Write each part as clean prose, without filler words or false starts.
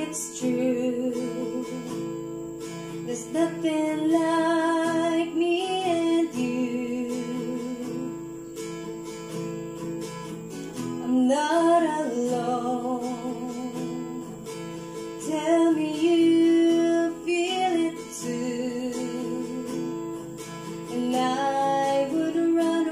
it's true. There's nothing like me and you. I'm not alone. Tell me you feel it too. And I would run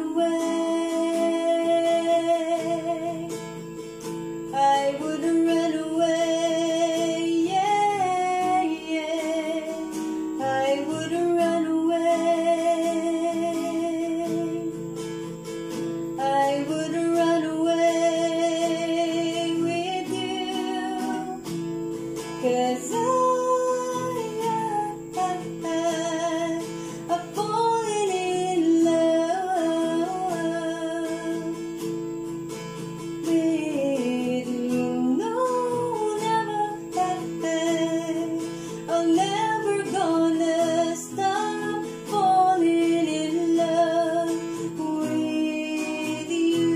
away. I would run away, yeah, yeah. I would run away. I would run away with you, 'cause I've fallen in love with you. No, never, I'm never gonna stop falling in love with you.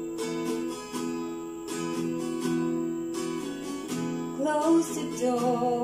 Close the door.